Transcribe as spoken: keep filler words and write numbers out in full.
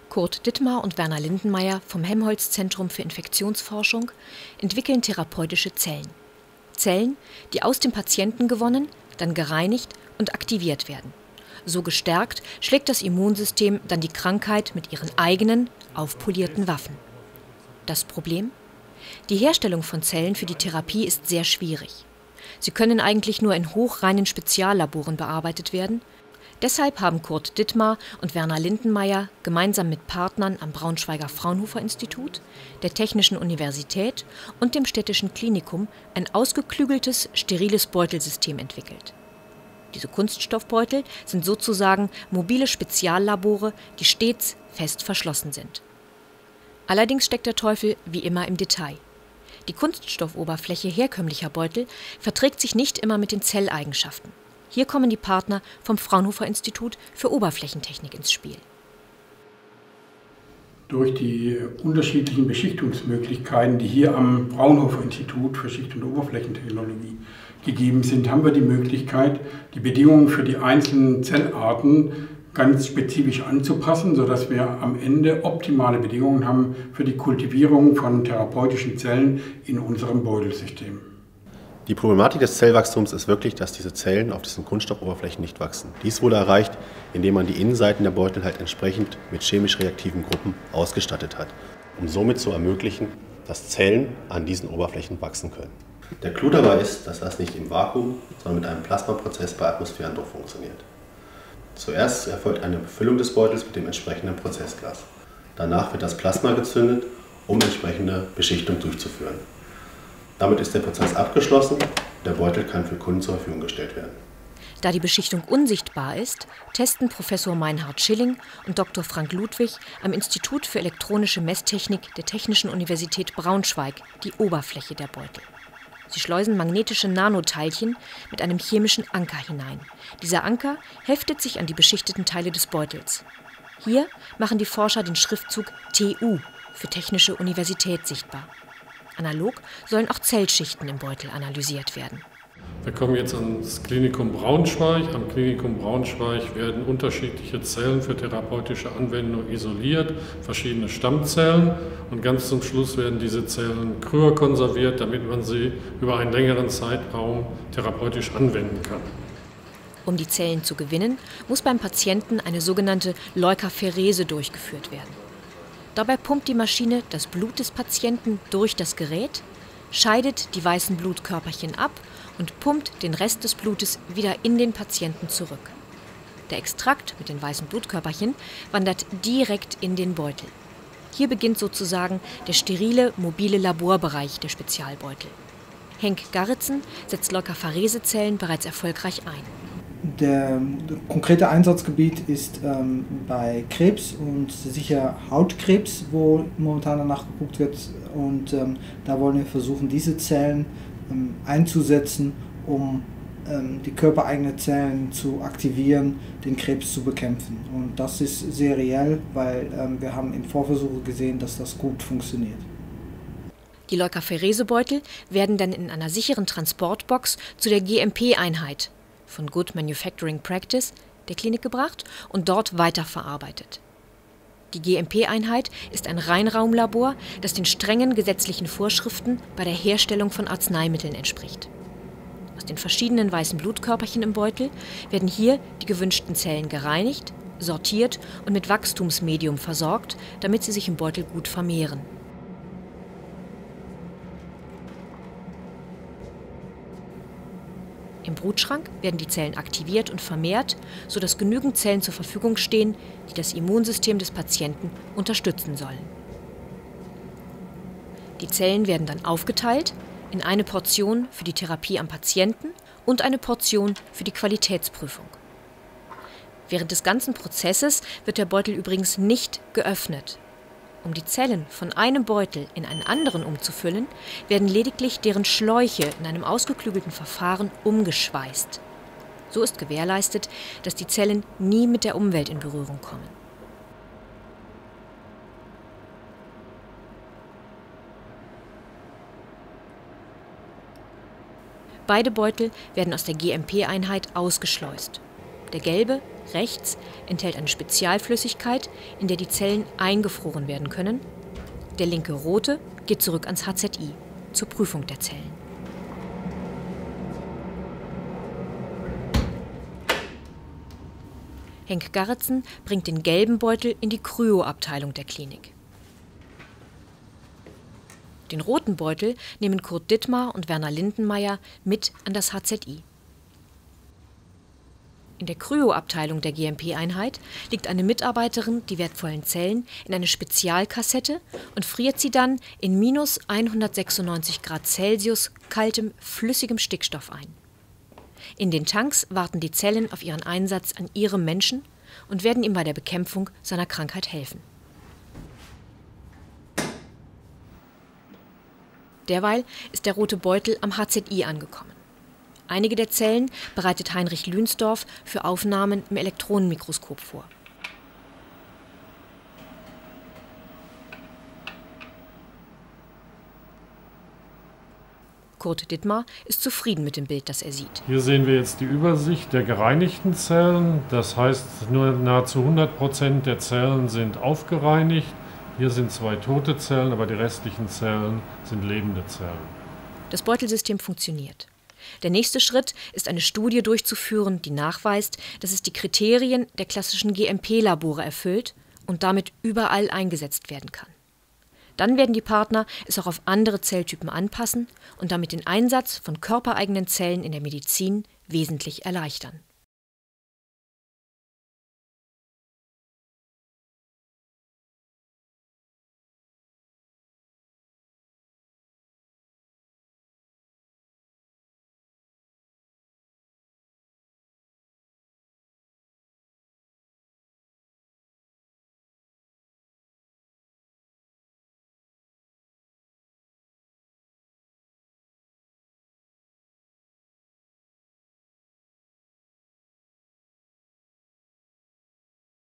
Kurt Dittmar und Werner Lindenmeier vom Helmholtz-Zentrum für Infektionsforschung entwickeln therapeutische Zellen. Zellen, die aus dem Patienten gewonnen, dann gereinigt und aktiviert werden. So gestärkt schlägt das Immunsystem dann die Krankheit mit ihren eigenen, aufpolierten Waffen. Das Problem? Die Herstellung von Zellen für die Therapie ist sehr schwierig. Sie können eigentlich nur in hochreinen Speziallaboren bearbeitet werden. Deshalb haben Kurt Dittmar und Werner Lindenmeier gemeinsam mit Partnern am Braunschweiger Fraunhofer-Institut, der Technischen Universität und dem Städtischen Klinikum ein ausgeklügeltes, steriles Beutelsystem entwickelt. Diese Kunststoffbeutel sind sozusagen mobile Speziallabore, die stets fest verschlossen sind. Allerdings steckt der Teufel wie immer im Detail. Die Kunststoffoberfläche herkömmlicher Beutel verträgt sich nicht immer mit den Zelleigenschaften. Hier kommen die Partner vom Fraunhofer-Institut für Oberflächentechnik ins Spiel. Durch die unterschiedlichen Beschichtungsmöglichkeiten, die hier am Fraunhofer-Institut für Schicht- und Oberflächentechnologie gegeben sind, haben wir die Möglichkeit, die Bedingungen für die einzelnen Zellarten ganz spezifisch anzupassen, sodass wir am Ende optimale Bedingungen haben für die Kultivierung von therapeutischen Zellen in unserem Beutelsystem. Die Problematik des Zellwachstums ist wirklich, dass diese Zellen auf diesen Kunststoffoberflächen nicht wachsen. Dies wurde erreicht, indem man die Innenseiten der Beutel halt entsprechend mit chemisch reaktiven Gruppen ausgestattet hat, um somit zu ermöglichen, dass Zellen an diesen Oberflächen wachsen können. Der Clou dabei ist, dass das nicht im Vakuum, sondern mit einem Plasmaprozess bei Atmosphärendruck funktioniert. Zuerst erfolgt eine Befüllung des Beutels mit dem entsprechenden Prozessgas. Danach wird das Plasma gezündet, um entsprechende Beschichtung durchzuführen. Damit ist der Prozess abgeschlossen, der Beutel kann für Kunden zur Verfügung gestellt werden. Da die Beschichtung unsichtbar ist, testen Professor Meinhard Schilling und Doktor Frank Ludwig am Institut für elektronische Messtechnik der Technischen Universität Braunschweig die Oberfläche der Beutel. Sie schleusen magnetische Nanoteilchen mit einem chemischen Anker hinein. Dieser Anker heftet sich an die beschichteten Teile des Beutels. Hier machen die Forscher den Schriftzug T U für Technische Universität sichtbar. Analog sollen auch Zellschichten im Beutel analysiert werden. Wir kommen jetzt ans Klinikum Braunschweig. Am Klinikum Braunschweig werden unterschiedliche Zellen für therapeutische Anwendung isoliert, verschiedene Stammzellen. Und ganz zum Schluss werden diese Zellen kryokonserviert, damit man sie über einen längeren Zeitraum therapeutisch anwenden kann. Um die Zellen zu gewinnen, muss beim Patienten eine sogenannte Leukapherese durchgeführt werden. Dabei pumpt die Maschine das Blut des Patienten durch das Gerät, scheidet die weißen Blutkörperchen ab und pumpt den Rest des Blutes wieder in den Patienten zurück. Der Extrakt mit den weißen Blutkörperchen wandert direkt in den Beutel. Hier beginnt sozusagen der sterile, mobile Laborbereich der Spezialbeutel. Henk Garritzen setzt Leukapherese-Zellen bereits erfolgreich ein. Der konkrete Einsatzgebiet ist ähm, bei Krebs und sicher Hautkrebs, wo momentan danach geguckt wird. Und ähm, da wollen wir versuchen, diese Zellen ähm, einzusetzen, um ähm, die körpereigenen Zellen zu aktivieren, den Krebs zu bekämpfen. Und das ist sehr reell, weil ähm, wir haben in Vorversuchen gesehen, dass das gut funktioniert. Die Leukapherese-Beutel werden dann in einer sicheren Transportbox zu der G M P-Einheit von Good Manufacturing Practice der Klinik gebracht und dort weiterverarbeitet. Die G M P-Einheit ist ein Reinraumlabor, das den strengen gesetzlichen Vorschriften bei der Herstellung von Arzneimitteln entspricht. Aus den verschiedenen weißen Blutkörperchen im Beutel werden hier die gewünschten Zellen gereinigt, sortiert und mit Wachstumsmedium versorgt, damit sie sich im Beutel gut vermehren. Im Brutschrank werden die Zellen aktiviert und vermehrt, sodass genügend Zellen zur Verfügung stehen, die das Immunsystem des Patienten unterstützen sollen. Die Zellen werden dann aufgeteilt in eine Portion für die Therapie am Patienten und eine Portion für die Qualitätsprüfung. Während des ganzen Prozesses wird der Beutel übrigens nicht geöffnet. Um die Zellen von einem Beutel in einen anderen umzufüllen, werden lediglich deren Schläuche in einem ausgeklügelten Verfahren umgeschweißt. So ist gewährleistet, dass die Zellen nie mit der Umwelt in Berührung kommen. Beide Beutel werden aus der G M P-Einheit ausgeschleust. Der gelbe, rechts, enthält eine Spezialflüssigkeit, in der die Zellen eingefroren werden können. Der linke, rote, geht zurück ans H Z I, zur Prüfung der Zellen. Henk Garretzen bringt den gelben Beutel in die Kryoabteilung der Klinik. Den roten Beutel nehmen Kurt Dittmar und Werner Lindenmeier mit an das H Z I. In der Kryoabteilung der G M P-Einheit legt eine Mitarbeiterin die wertvollen Zellen in eine Spezialkassette und friert sie dann in minus hundertsechsundneunzig Grad Celsius kaltem, flüssigem Stickstoff ein. In den Tanks warten die Zellen auf ihren Einsatz an ihrem Menschen und werden ihm bei der Bekämpfung seiner Krankheit helfen. Derweil ist der rote Beutel am H Z I angekommen. Einige der Zellen bereitet Heinrich Lünsdorf für Aufnahmen im Elektronenmikroskop vor. Kurt Dittmar ist zufrieden mit dem Bild, das er sieht. Hier sehen wir jetzt die Übersicht der gereinigten Zellen. Das heißt, nur nahezu hundert Prozent der Zellen sind aufgereinigt. Hier sind zwei tote Zellen, aber die restlichen Zellen sind lebende Zellen. Das Beutelsystem funktioniert. Der nächste Schritt ist, eine Studie durchzuführen, die nachweist, dass es die Kriterien der klassischen G M P-Labore erfüllt und damit überall eingesetzt werden kann. Dann werden die Partner es auch auf andere Zelltypen anpassen und damit den Einsatz von körpereigenen Zellen in der Medizin wesentlich erleichtern.